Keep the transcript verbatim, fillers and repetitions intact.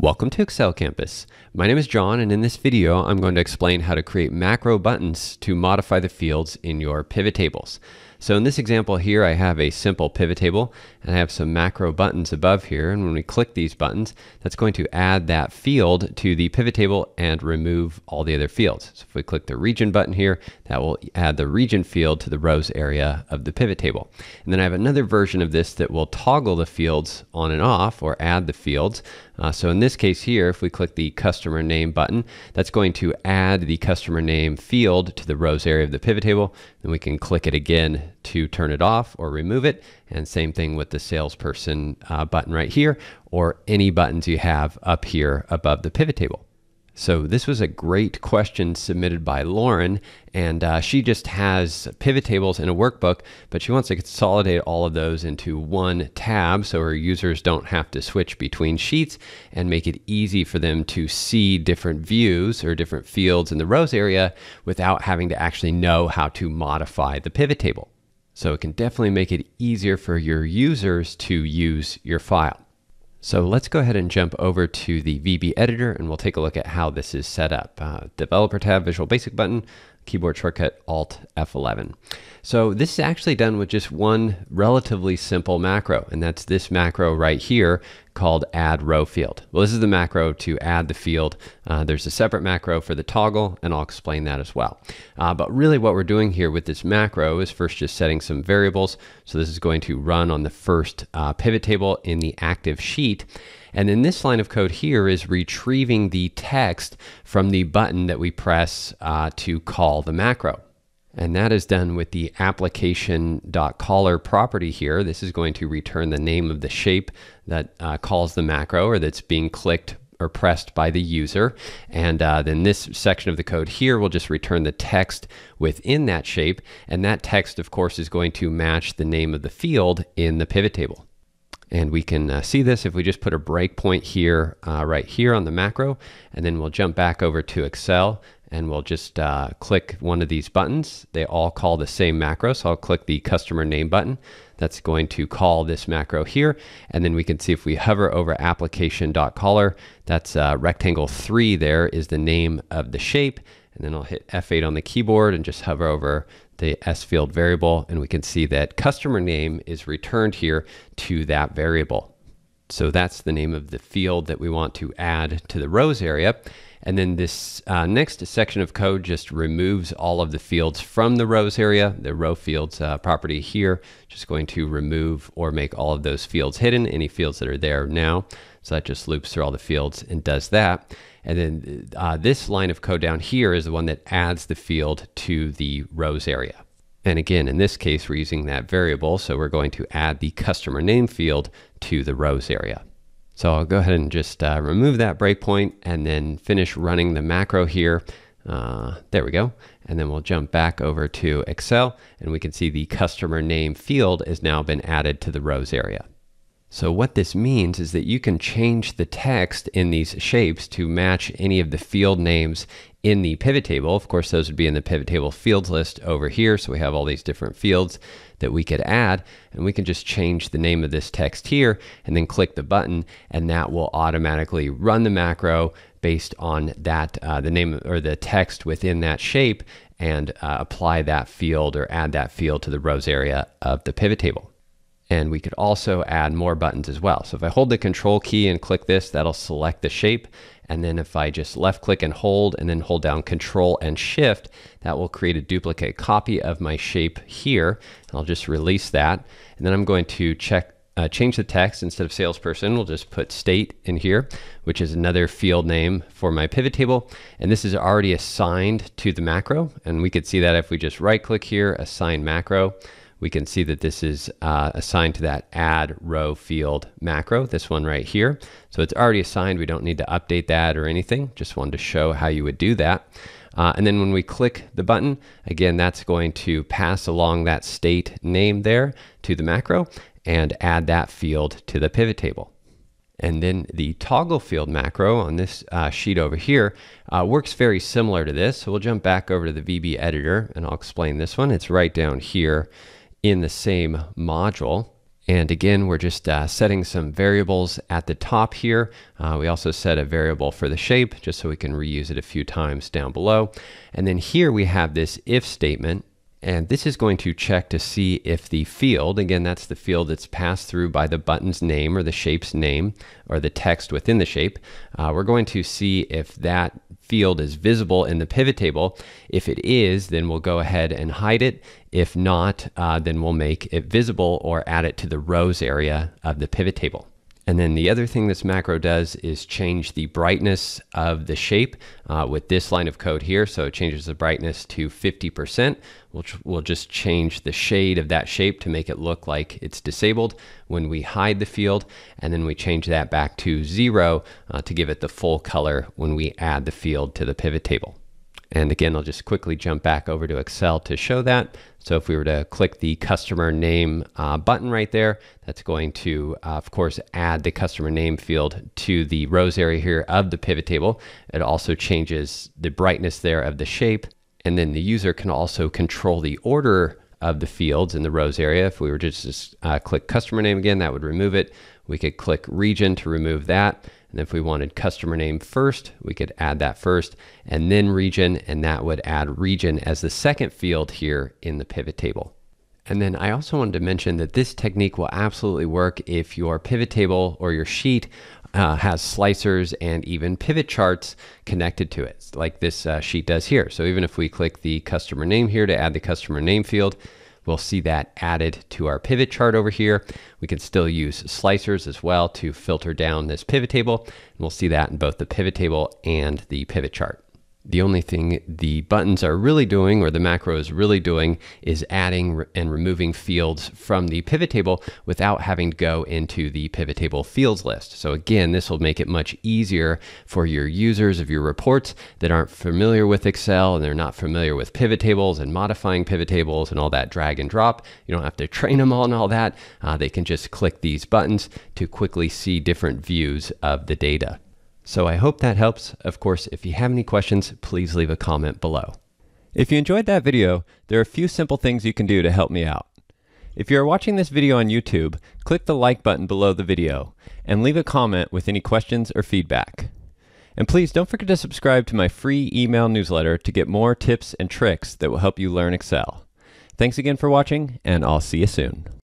Welcome to Excel Campus. My name is John, and in this video I'm going to explain how to create macro buttons to modify the fields in your pivot tables. So in this example here I have a simple pivot table and I have some macro buttons above here, and when we click these buttons that's going to add that field to the pivot table and remove all the other fields. So if we click the region button here, that will add the region field to the rows area of the pivot table. And then I have another version of this that will toggle the fields on and off, or add the fields. Uh, so in this case here, if we click the customer name button, that's going to add the customer name field to the rows area of the pivot table. Then we can click it again to turn it off or remove it. And same thing with the salesperson uh, button right here, or any buttons you have up here above the pivot table. So this was a great question submitted by Lauren, and uh, she just has pivot tables in a workbook, but she wants to consolidate all of those into one tab so her users don't have to switch between sheets, and make it easy for them to see different views or different fields in the rows area without having to actually know how to modify the pivot table. So it can definitely make it easier for your users to use your file. So let's go ahead and jump over to the V B editor and we'll take a look at how this is set up. Uh, developer tab, Visual Basic button, keyboard shortcut Alt F eleven. So this is actually done with just one relatively simple macro, and that's this macro right here called add row field. Well, this is the macro to add the field. Uh, there's a separate macro for the toggle, and I'll explain that as well. Uh, but really what we're doing here with this macro is first just setting some variables. So this is going to run on the first uh, pivot table in the active sheet. And then this line of code here is retrieving the text from the button that we press uh, to call the macro. And that is done with the Application.Caller property here. This is going to return the name of the shape that uh, calls the macro, or that's being clicked or pressed by the user. And uh, then this section of the code here will just return the text within that shape. And that text, of course, is going to match the name of the field in the pivot table. And we can uh, see this if we just put a breakpoint here, uh, right here on the macro, and then we'll jump back over to Excel and we'll just uh, click one of these buttons. They all call the same macro, so I'll click the customer name button. That's going to call this macro here, and then we can see if we hover over Application.Caller, that's uh, rectangle three there is the name of the shape, and then I'll hit F eight on the keyboard and just hover over the S field variable, and we can see that customer name is returned here to that variable. So that's the name of the field that we want to add to the rows area. And then this uh, next section of code just removes all of the fields from the rows area. The row fields uh, property here, just going to remove or make all of those fields hidden, any fields that are there now. So that just loops through all the fields and does that. And then uh, this line of code down here is the one that adds the field to the rows area. And again, in this case, we're using that variable, so we're going to add the customer name field to the rows area. So I'll go ahead and just uh, remove that breakpoint and then finish running the macro here. Uh, there we go. And then we'll jump back over to Excel, and we can see the customer name field has now been added to the rows area. So what this means is that you can change the text in these shapes to match any of the field names in the pivot table. Of course, those would be in the pivot table fields list over here. So we have all these different fields that we could add, and we can just change the name of this text here and then click the button, and that will automatically run the macro based on that, uh, the name or the text within that shape, and uh, apply that field or add that field to the rows area of the pivot table. And we could also add more buttons as well. So if I hold the control key and click this, that'll select the shape. And then if I just left click and hold and then hold down control and shift, that will create a duplicate copy of my shape here. I'll just release that. And then I'm going to check, uh, change the text. Instead of salesperson, we'll just put state in here, which is another field name for my pivot table. And this is already assigned to the macro. And we could see that if we just right click here, assign macro, we can see that this is uh, assigned to that add row field macro, this one right here. So it's already assigned. We don't need to update that or anything. Just wanted to show how you would do that. Uh, and then when we click the button, again, that's going to pass along that state name there to the macro and add that field to the pivot table. And then the toggle field macro on this uh, sheet over here uh, works very similar to this. So we'll jump back over to the V B editor and I'll explain this one. It's right down here in the same module. And again, we're just uh, setting some variables at the top here. Uh, we also set a variable for the shape just so we can reuse it a few times down below. And then here we have this if statement. And this is going to check to see if the field, again, that's the field that's passed through by the button's name or the shape's name or the text within the shape. Uh, we're going to see if that field is visible in the pivot table. If it is, then we'll go ahead and hide it. If not, uh, then we'll make it visible or add it to the rows area of the pivot table. And then the other thing this macro does is change the brightness of the shape uh, with this line of code here. So it changes the brightness to fifty percent, which will just change the shade of that shape to make it look like it's disabled when we hide the field. And then we change that back to zero uh, to give it the full color when we add the field to the pivot table. And again, I'll just quickly jump back over to Excel to show that. So if we were to click the customer name uh, button right there, that's going to, uh, of course, add the customer name field to the rows area here of the pivot table. It also changes the brightness there of the shape. And then the user can also control the order of the fields in the rows area. If we were to just uh, click customer name again, that would remove it. We could click region to remove that. And if we wanted customer name first, we could add that first and then region, and that would add region as the second field here in the pivot table. And then I also wanted to mention that this technique will absolutely work if your pivot table or your sheet uh, has slicers and even pivot charts connected to it, like this uh, sheet does here. So even if we click the customer name here to add the customer name field, we'll see that added to our pivot chart over here. We can still use slicers as well to filter down this pivot table. And we'll see that in both the pivot table and the pivot chart. The only thing the buttons are really doing, or the macro is really doing, is adding and removing fields from the pivot table without having to go into the pivot table fields list. So again, this will make it much easier for your users of your reports that aren't familiar with Excel and they're not familiar with pivot tables and modifying pivot tables and all that drag and drop. You don't have to train them all and all that. Uh, they can just click these buttons to quickly see different views of the data. So I hope that helps. Of course, if you have any questions, please leave a comment below. If you enjoyed that video, there are a few simple things you can do to help me out. If you are watching this video on YouTube, click the like button below the video and leave a comment with any questions or feedback. And please don't forget to subscribe to my free email newsletter to get more tips and tricks that will help you learn Excel. Thanks again for watching, and I'll see you soon.